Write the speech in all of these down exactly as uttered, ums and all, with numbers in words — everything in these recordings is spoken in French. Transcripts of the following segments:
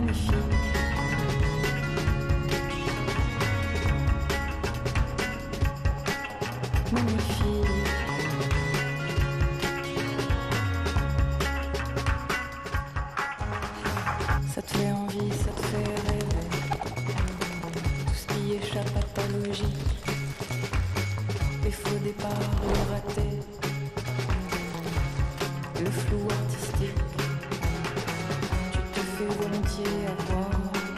magnifique. Magnifique. Ça te fait envie, ça te fait rêver. Tout ce qui échappe à ta logique. Les faux départs, le raté. Le flou artistique. Tu te fais volontiers avoir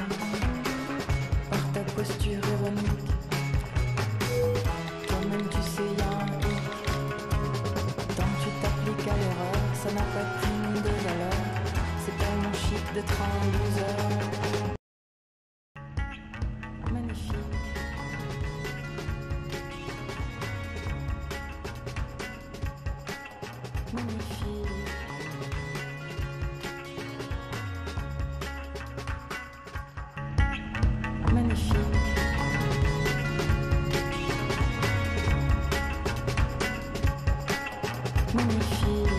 par ta posture ironique. Toi-même tu sais y'a un hic. Tant que tu t'appliques à l'erreur, ça n'a pas qu'une de valeur. C'est tellement chic d'être un loser. Magnifique. Magnifique. Magnifique. Magnifique.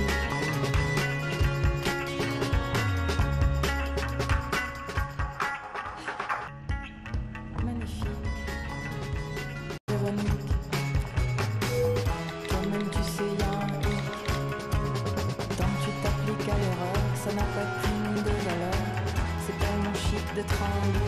Magnifique. Véronique. Toi-même tu sais y'a un hic. Tant que tu t'appliques à l'erreur, ça n'a pas qu'une de valeur. C'est tellement chic d'être un